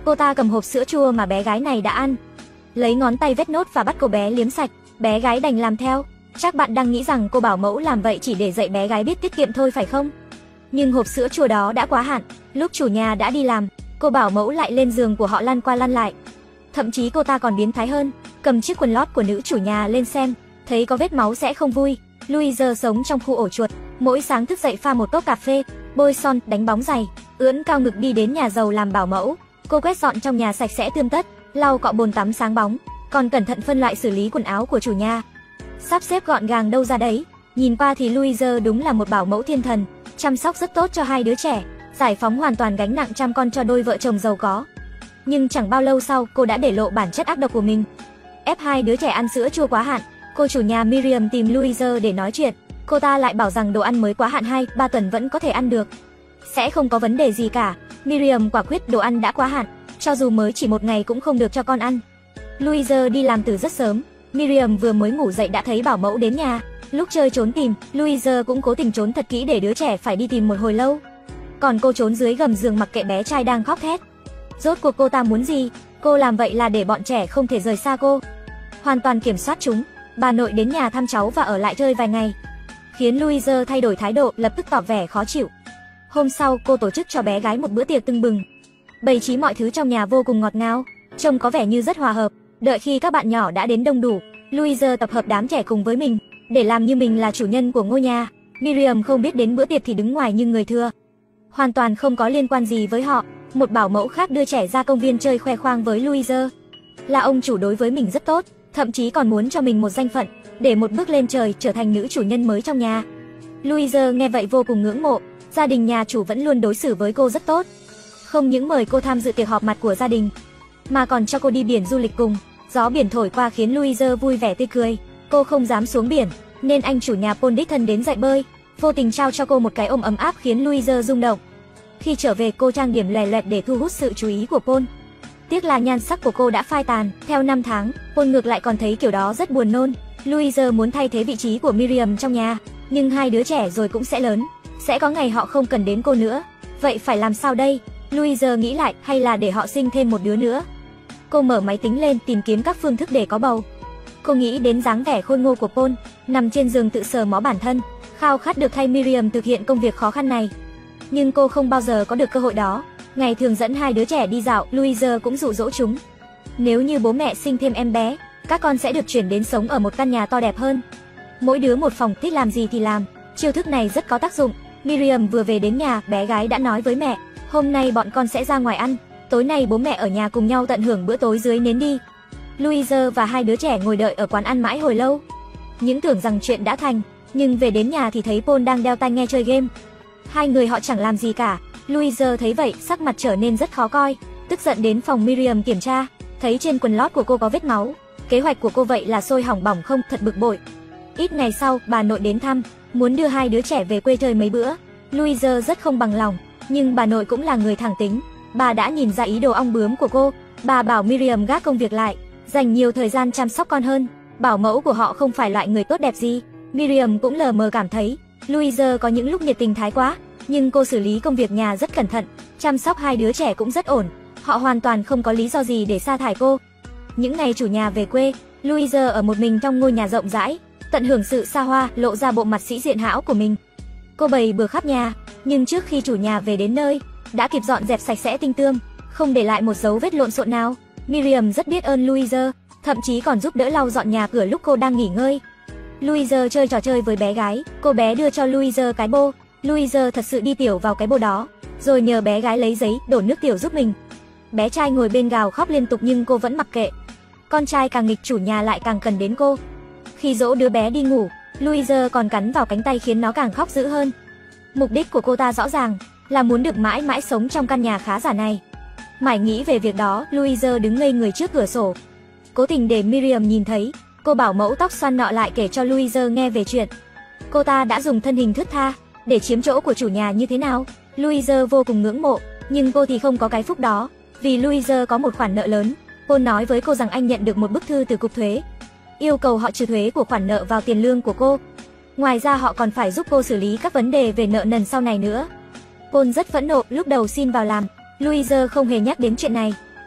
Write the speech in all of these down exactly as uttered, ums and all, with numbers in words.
Cô ta cầm hộp sữa chua mà bé gái này đã ăn, lấy ngón tay vết nốt và bắt cô bé liếm sạch. Bé gái đành làm theo. Chắc bạn đang nghĩ rằng cô bảo mẫu làm vậy chỉ để dạy bé gái biết tiết kiệm thôi phải không? Nhưng hộp sữa chua đó đã quá hạn. Lúc chủ nhà đã đi làm, cô bảo mẫu lại lên giường của họ lăn qua lăn lại. Thậm chí cô ta còn biến thái hơn, cầm chiếc quần lót của nữ chủ nhà lên xem, thấy có vết máu sẽ không vui. Louise sống trong khu ổ chuột, mỗi sáng thức dậy pha một cốc cà phê, bôi son, đánh bóng giày, ưỡn cao ngực đi đến nhà giàu làm bảo mẫu. Cô quét dọn trong nhà sạch sẽ tươm tất, lau cọ bồn tắm sáng bóng, còn cẩn thận phân loại xử lý quần áo của chủ nhà, sắp xếp gọn gàng đâu ra đấy. Nhìn qua thì Louise đúng là một bảo mẫu thiên thần, chăm sóc rất tốt cho hai đứa trẻ, giải phóng hoàn toàn gánh nặng chăm con cho đôi vợ chồng giàu có. Nhưng chẳng bao lâu sau, cô đã để lộ bản chất ác độc của mình, ép hai đứa trẻ ăn sữa chua quá hạn. Cô chủ nhà Miriam tìm Louise để nói chuyện. Cô ta lại bảo rằng đồ ăn mới quá hạn hai ba tuần vẫn có thể ăn được, sẽ không có vấn đề gì cả. Miriam quả quyết đồ ăn đã quá hạn, cho dù mới chỉ một ngày cũng không được cho con ăn. Louise đi làm từ rất sớm. Miriam vừa mới ngủ dậy đã thấy bảo mẫu đến nhà. Lúc chơi trốn tìm, Louise cũng cố tình trốn thật kỹ để đứa trẻ phải đi tìm một hồi lâu. Còn cô trốn dưới gầm giường mặc kệ bé trai đang khóc thét. Rốt cuộc cô ta muốn gì? Cô làm vậy là để bọn trẻ không thể rời xa cô, hoàn toàn kiểm soát chúng. Bà nội đến nhà thăm cháu và ở lại chơi vài ngày, khiến Louise thay đổi thái độ, lập tức tỏ vẻ khó chịu. Hôm sau, cô tổ chức cho bé gái một bữa tiệc tưng bừng, bày trí mọi thứ trong nhà vô cùng ngọt ngào, trông có vẻ như rất hòa hợp. Đợi khi các bạn nhỏ đã đến đông đủ, Louise tập hợp đám trẻ cùng với mình, để làm như mình là chủ nhân của ngôi nhà. Miriam không biết đến bữa tiệc thì đứng ngoài như người thừa, hoàn toàn không có liên quan gì với họ. Một bảo mẫu khác đưa trẻ ra công viên chơi khoe khoang với Louise, là ông chủ đối với mình rất tốt, thậm chí còn muốn cho mình một danh phận, để một bước lên trời trở thành nữ chủ nhân mới trong nhà. Louise nghe vậy vô cùng ngưỡng mộ, gia đình nhà chủ vẫn luôn đối xử với cô rất tốt. Không những mời cô tham dự tiệc họp mặt của gia đình, mà còn cho cô đi biển du lịch cùng. Gió biển thổi qua khiến Louise vui vẻ tươi cười. Cô không dám xuống biển, nên anh chủ nhà Paul đích thân đến dạy bơi, vô tình trao cho cô một cái ôm ấm áp khiến Louise rung động. Khi trở về, cô trang điểm lòe loẹt để thu hút sự chú ý của Paul. Tiếc là nhan sắc của cô đã phai tàn. Theo năm tháng, Paul ngược lại còn thấy kiểu đó rất buồn nôn. Louise muốn thay thế vị trí của Miriam trong nhà, nhưng hai đứa trẻ rồi cũng sẽ lớn, sẽ có ngày họ không cần đến cô nữa. Vậy phải làm sao đây? Louise nghĩ lại, hay là để họ sinh thêm một đứa nữa. Cô mở máy tính lên tìm kiếm các phương thức để có bầu. Cô nghĩ đến dáng vẻ khôi ngô của Paul, nằm trên giường tự sờ mó bản thân, khao khát được thay Miriam thực hiện công việc khó khăn này. Nhưng cô không bao giờ có được cơ hội đó. Ngày thường dẫn hai đứa trẻ đi dạo, Louise cũng dụ dỗ chúng. Nếu như bố mẹ sinh thêm em bé, các con sẽ được chuyển đến sống ở một căn nhà to đẹp hơn, mỗi đứa một phòng, thích làm gì thì làm. Chiêu thức này rất có tác dụng. Miriam vừa về đến nhà, bé gái đã nói với mẹ, hôm nay bọn con sẽ ra ngoài ăn, tối nay bố mẹ ở nhà cùng nhau tận hưởng bữa tối dưới nến đi. Louise và hai đứa trẻ ngồi đợi ở quán ăn mãi hồi lâu, những tưởng rằng chuyện đã thành, nhưng về đến nhà thì thấy Paul đang đeo tai nghe chơi game. Hai người họ chẳng làm gì cả. Louise thấy vậy, sắc mặt trở nên rất khó coi, tức giận đến phòng Miriam kiểm tra, thấy trên quần lót của cô có vết máu. Kế hoạch của cô vậy là sôi hỏng bỏng không, thật bực bội. Ít ngày sau, bà nội đến thăm, muốn đưa hai đứa trẻ về quê chơi mấy bữa. Louise rất không bằng lòng, nhưng bà nội cũng là người thẳng tính. Bà đã nhìn ra ý đồ ong bướm của cô. Bà bảo Miriam gác công việc lại, dành nhiều thời gian chăm sóc con hơn. Bảo mẫu của họ không phải loại người tốt đẹp gì. Miriam cũng lờ mờ cảm thấy Louise có những lúc nhiệt tình thái quá, nhưng cô xử lý công việc nhà rất cẩn thận, chăm sóc hai đứa trẻ cũng rất ổn. Họ hoàn toàn không có lý do gì để sa thải cô. Những ngày chủ nhà về quê, Louise ở một mình trong ngôi nhà rộng rãi, tận hưởng sự xa hoa, lộ ra bộ mặt sĩ diện hão của mình. Cô bày bừa khắp nhà, nhưng trước khi chủ nhà về đến nơi, đã kịp dọn dẹp sạch sẽ tinh tươm, không để lại một dấu vết lộn xộn nào. Miriam rất biết ơn Louise, thậm chí còn giúp đỡ lau dọn nhà cửa lúc cô đang nghỉ ngơi. Louise chơi trò chơi với bé gái, cô bé đưa cho Louise cái bô. Louise thật sự đi tiểu vào cái bô đó, rồi nhờ bé gái lấy giấy đổ nước tiểu giúp mình. Bé trai ngồi bên gào khóc liên tục nhưng cô vẫn mặc kệ. Con trai càng nghịch, chủ nhà lại càng cần đến cô. Khi dỗ đứa bé đi ngủ, Louise còn cắn vào cánh tay khiến nó càng khóc dữ hơn. Mục đích của cô ta rõ ràng là muốn được mãi mãi sống trong căn nhà khá giả này. Mải nghĩ về việc đó, Louise đứng ngây người trước cửa sổ, cố tình để Miriam nhìn thấy. Cô bảo mẫu tóc xoăn nọ lại kể cho Louise nghe về chuyện cô ta đã dùng thân hình thướt tha để chiếm chỗ của chủ nhà như thế nào. Louise vô cùng ngưỡng mộ, nhưng cô thì không có cái phúc đó, vì Louise có một khoản nợ lớn. Paul nói với cô rằng anh nhận được một bức thư từ cục thuế, yêu cầu họ trừ thuế của khoản nợ vào tiền lương của cô. Ngoài ra họ còn phải giúp cô xử lý các vấn đề về nợ nần sau này nữa. Paul rất phẫn nộ, lúc đầu xin vào làm, Louise không hề nhắc đến chuyện này.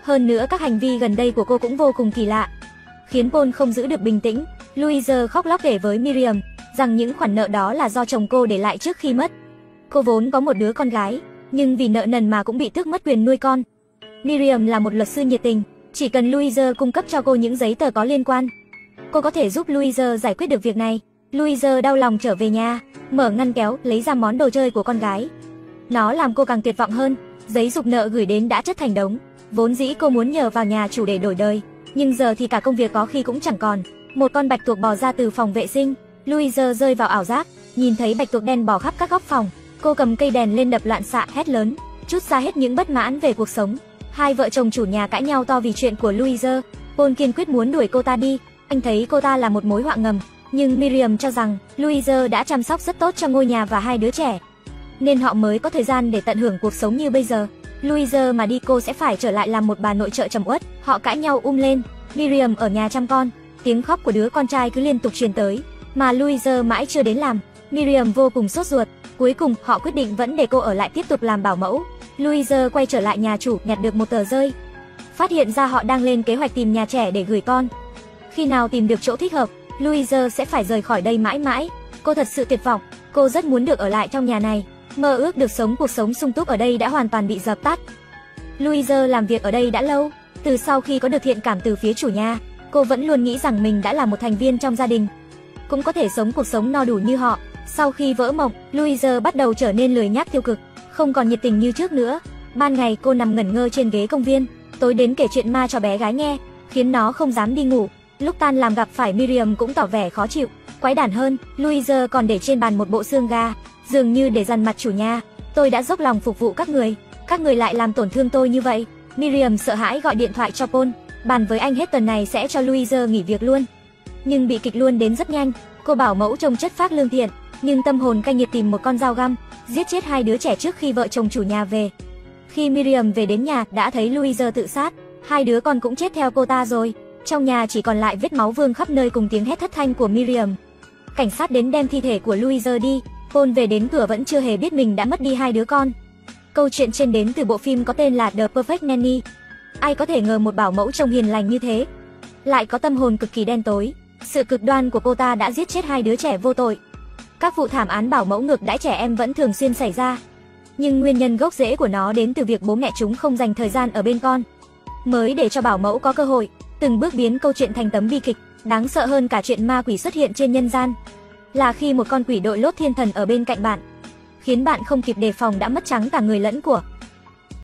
Hơn nữa các hành vi gần đây của cô cũng vô cùng kỳ lạ, khiến Paul không giữ được bình tĩnh. Louise khóc lóc kể với Miriam rằng những khoản nợ đó là do chồng cô để lại trước khi mất. Cô vốn có một đứa con gái, nhưng vì nợ nần mà cũng bị tước mất quyền nuôi con. Miriam là một luật sư nhiệt tình, chỉ cần Louise cung cấp cho cô những giấy tờ có liên quan, cô có thể giúp Louise giải quyết được việc này. Louise đau lòng trở về nhà, mở ngăn kéo, lấy ra món đồ chơi của con gái. Nó làm cô càng tuyệt vọng hơn, giấy giục nợ gửi đến đã chất thành đống. Vốn dĩ cô muốn nhờ vào nhà chủ để đổi đời, nhưng giờ thì cả công việc có khi cũng chẳng còn. Một con bạch tuộc bò ra từ phòng vệ sinh, Louise rơi vào ảo giác, nhìn thấy bạch tuộc đen bò khắp các góc phòng. Cô cầm cây đèn lên đập loạn xạ, hét lớn, trút ra hết những bất mãn về cuộc sống. Hai vợ chồng chủ nhà cãi nhau to vì chuyện của Louise. Paul kiên quyết muốn đuổi cô ta đi, anh thấy cô ta là một mối họa ngầm. Nhưng Miriam cho rằng Louise đã chăm sóc rất tốt cho ngôi nhà và hai đứa trẻ, nên họ mới có thời gian để tận hưởng cuộc sống như bây giờ. Louise mà đi cô sẽ phải trở lại làm một bà nội trợ trầm uất. Họ cãi nhau um lên, Miriam ở nhà chăm con, tiếng khóc của đứa con trai cứ liên tục truyền tới, mà Louise mãi chưa đến làm. Miriam vô cùng sốt ruột, cuối cùng họ quyết định vẫn để cô ở lại tiếp tục làm bảo mẫu. Louise quay trở lại nhà chủ, nhặt được một tờ rơi, phát hiện ra họ đang lên kế hoạch tìm nhà trẻ để gửi con. Khi nào tìm được chỗ thích hợp, Louise sẽ phải rời khỏi đây mãi mãi. Cô thật sự tuyệt vọng, cô rất muốn được ở lại trong nhà này. Mơ ước được sống cuộc sống sung túc ở đây đã hoàn toàn bị dập tắt. Louise làm việc ở đây đã lâu, từ sau khi có được thiện cảm từ phía chủ nhà, cô vẫn luôn nghĩ rằng mình đã là một thành viên trong gia đình, cũng có thể sống cuộc sống no đủ như họ. Sau khi vỡ mộng, Louise bắt đầu trở nên lười nhác tiêu cực, không còn nhiệt tình như trước nữa. Ban ngày cô nằm ngẩn ngơ trên ghế công viên, tối đến kể chuyện ma cho bé gái nghe, khiến nó không dám đi ngủ. Lúc tan làm gặp phải Miriam cũng tỏ vẻ khó chịu. Quái đản hơn, Louise còn để trên bàn một bộ xương gà, dường như để dằn mặt chủ nhà. Tôi đã dốc lòng phục vụ các người, các người lại làm tổn thương tôi như vậy. Miriam sợ hãi gọi điện thoại cho Paul, bàn với anh hết tuần này sẽ cho Louise nghỉ việc luôn. Nhưng bị kịch luôn đến rất nhanh. Cô bảo mẫu trông chất phác lương thiện, nhưng tâm hồn cay nghiệt tìm một con dao găm, giết chết hai đứa trẻ trước khi vợ chồng chủ nhà về. Khi Miriam về đến nhà đã thấy Louise tự sát, hai đứa con cũng chết theo cô ta rồi. Trong nhà chỉ còn lại vết máu vương khắp nơi cùng tiếng hét thất thanh của Miriam. Cảnh sát đến đem thi thể của Louise đi. Paul về đến cửa vẫn chưa hề biết mình đã mất đi hai đứa con. Câu chuyện trên đến từ bộ phim có tên là The Perfect Nanny. Ai có thể ngờ một bảo mẫu trông hiền lành như thế lại có tâm hồn cực kỳ đen tối. Sự cực đoan của cô ta đã giết chết hai đứa trẻ vô tội. Các vụ thảm án bảo mẫu ngược đãi trẻ em vẫn thường xuyên xảy ra, nhưng nguyên nhân gốc rễ của nó đến từ việc bố mẹ chúng không dành thời gian ở bên con, mới để cho bảo mẫu có cơ hội từng bước biến câu chuyện thành tấm bi kịch. Đáng sợ hơn cả chuyện ma quỷ xuất hiện trên nhân gian là khi một con quỷ đội lốt thiên thần ở bên cạnh bạn, khiến bạn không kịp đề phòng đã mất trắng cả người lẫn của.